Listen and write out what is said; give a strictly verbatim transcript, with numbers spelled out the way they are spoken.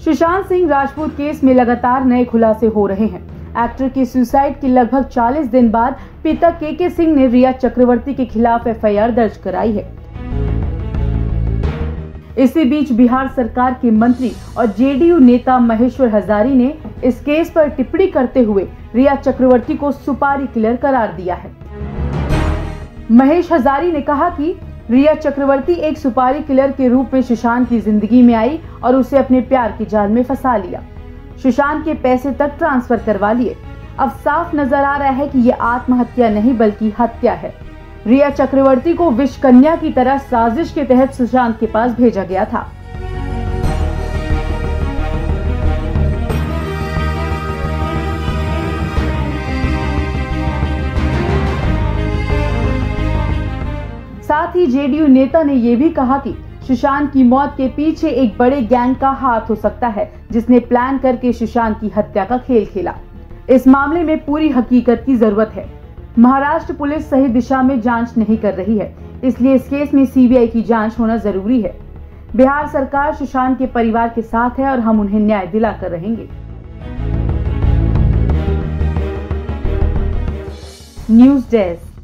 Sushant Singh Rajput case में लगातार नए खुलासे हो रहे हैं। एक्टर के सुसाइड के लगभग चालीस दिन बाद पिता के के सिंह ने रिया चक्रवर्ती के खिलाफ एफ आई आर दर्ज कराई है। इसी बीच बिहार सरकार के मंत्री और जे डी यू नेता महेश्वर हजारी ने इस केस पर टिप्पणी करते हुए रिया चक्रवर्ती को सुपारी किलर करार दिया है। महेश हजारी ने कहा कि रिया चक्रवर्ती एक सुपारी किलर के रूप में सुशांत की जिंदगी में आई और उसे अपने प्यार के जाल में फंसा लिया। सुशांत के पैसे तक ट्रांसफर करवा लिए। अब साफ नजर आ रहा है कि ये आत्महत्या नहीं बल्कि हत्या है। रिया चक्रवर्ती को विष कन्या की तरह साजिश के तहत सुशांत के पास भेजा गया था। साथ ही जे डी यू नेता ने यह भी कहा कि सुशांत की मौत के पीछे एक बड़े गैंग का हाथ हो सकता है, जिसने प्लान करके सुशांत की हत्या का खेल खेला। इस मामले में पूरी हकीकत की जरूरत है। महाराष्ट्र पुलिस सही दिशा में जांच नहीं कर रही है, इसलिए इस केस में सी बी आई की जांच होना जरूरी है। बिहार सरकार सुशांत के परिवार के साथ है और हम उन्हें न्याय दिलाकर रहेंगे। News desk.